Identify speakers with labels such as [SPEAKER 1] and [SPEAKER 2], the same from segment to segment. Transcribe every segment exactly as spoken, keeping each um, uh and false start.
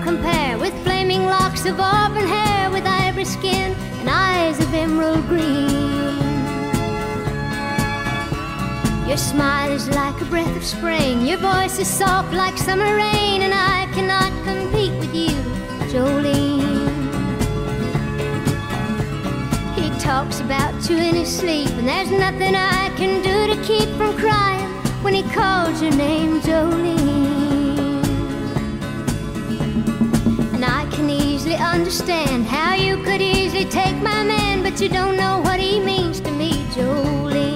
[SPEAKER 1] compare with flaming locks of auburn hair, with ivory skin and eyes of emerald green. Your smile is like a breath of spring, your voice is soft like summer rain, and I cannot compete with you, Jolene. He talks about you in his sleep, and there's nothing I can do to keep from crying when he calls your name, Jolene. And I can easily understand how you could easily take my man, but you don't know what he means to me, Jolene.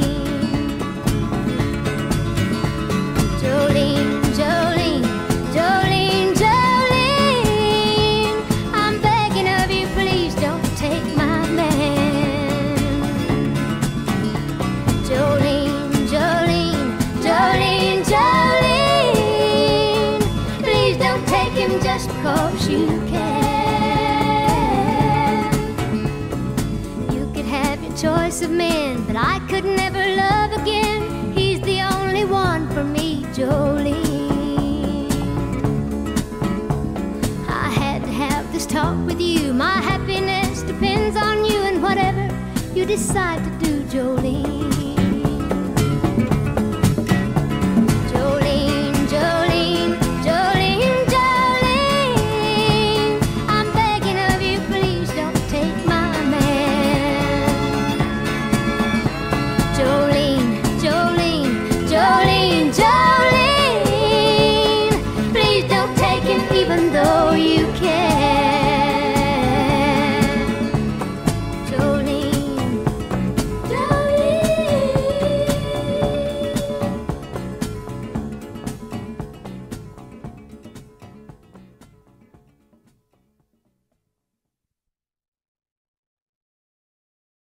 [SPEAKER 1] Jolene, Jolene, Jolene, Jolene, I'm begging of you, please don't take my man. Jolene, Jolene, Jolene, Jolene, please don't take him just because you can. You could have your choice of men, but I could never love again. He's the only one for me, Jolene. I had to have this talk with you. My happiness depends on you, and whatever you decide to do, Jolene. Jolene, Jolene, Jolene, Jolene, I'm begging of you, please don't take my man. Jolene, Jolene, Jolene, Jolene, please don't take him even though you can.